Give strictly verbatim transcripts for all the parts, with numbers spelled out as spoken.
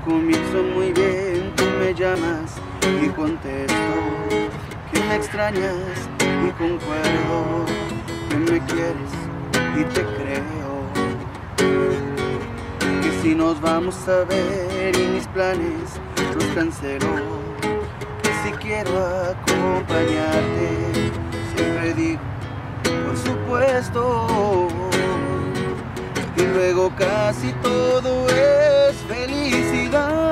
comienzo muy bien, tú me llamas y contesto que me extrañas y concuerdo que me quieres y te creo, que si nos vamos a ver y mis planes los cancelo, que si quiero acompañarte, siempre digo por supuesto, y luego casi todo es felicidad,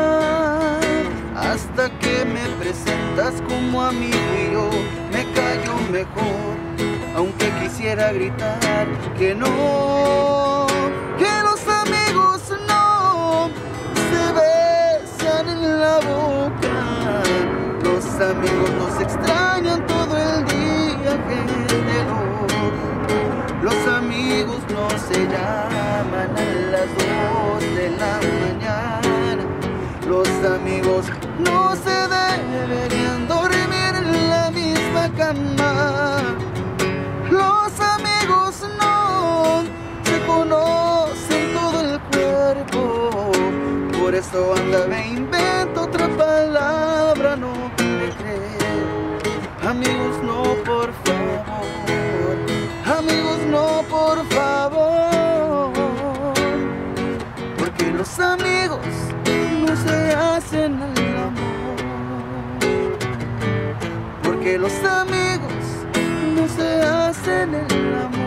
hasta que me presentas como amigo y yo me callo mejor, aunque quisiera gritar que no, que los amigos no se besan en la boca, los amigos nos extrañan todo el día, gente loca, los amigos no se llaman a las dos de la mañana, los amigos no se deberían dormir en la misma cama, los amigos no se conocen todo el cuerpo, por eso anda me invento otra palabra, no me creer, amigos no por favor, amigos no por favor, porque los amigos no se hacen el amor, porque los amigos no se hacen el amor.